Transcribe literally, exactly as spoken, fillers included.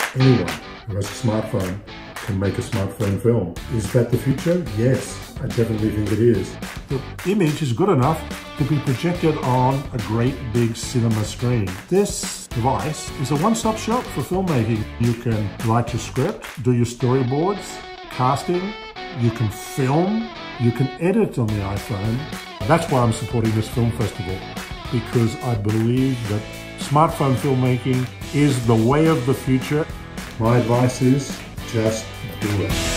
anyone who has a smartphone can make a smartphone film. Is that the future? Yes, I definitely think it is. The image is good enough to be projected on a great big cinema screen. This device is a one-stop shop for filmmaking. You can write your script, do your storyboards, casting, you can film, you can edit on the iPhone. That's why I'm supporting this film festival, because I believe that smartphone filmmaking is the way of the future. My advice is just do it.